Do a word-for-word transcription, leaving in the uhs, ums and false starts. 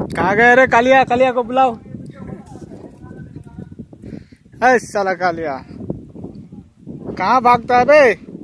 कहाँ गए रे कालिया? कालिया को बुलाओ। ऐ साला कालिया कहाँ भागता है बे?